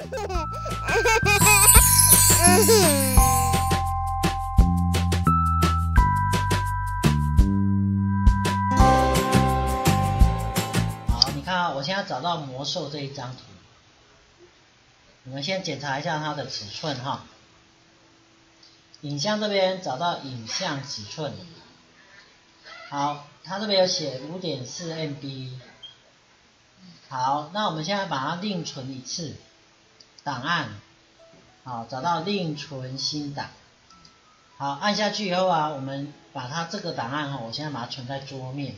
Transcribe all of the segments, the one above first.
好，你看啊，我现在找到魔兽这一张图，我们先检查一下它的尺寸哈。影像这边找到影像尺寸，好，它这边有写 5.4 MB。好，那我们现在把它另存一次档案，好，找到另存新档，好，按下去以后啊，我们把它这个档案哈，我现在把它存在桌面，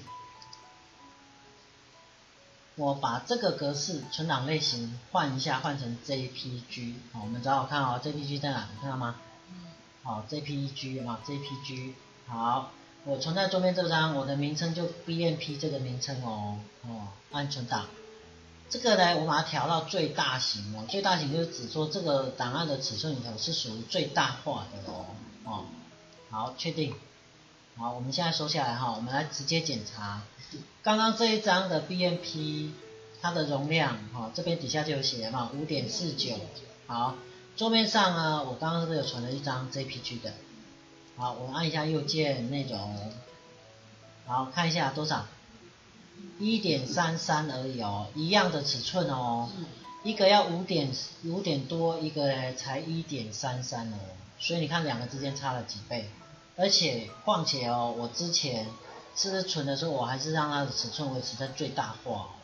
我把这个格式存档类型换一下，换成 JPG， 好，我们找找看哦 ，JPG 在哪？你看到吗？好 ，JPG 啊 ，JPG， 好，我存在桌面这张，我的名称就 BMP 这个名称哦，按存档。这个呢，我把它调到最大型哦，最大型就是指说这个档案的尺寸里头是属于最大化的哦，好，确定，好，我们现在收下来哈，我们来直接检查，刚刚这一张的 BMP 它的容量哈，这边底下就有写嘛，5.49，好。桌面上呢，我刚刚是不是有存了一张 JPG 的？好，我按一下右键内容，好，看一下多少，1.33而已哦，一样的尺寸哦，一个要5点多，一个呢才1.33哦，所以你看两个之间差了几倍，而且况且哦，我之前是不是存的时候，我还是让它的尺寸维持在最大化，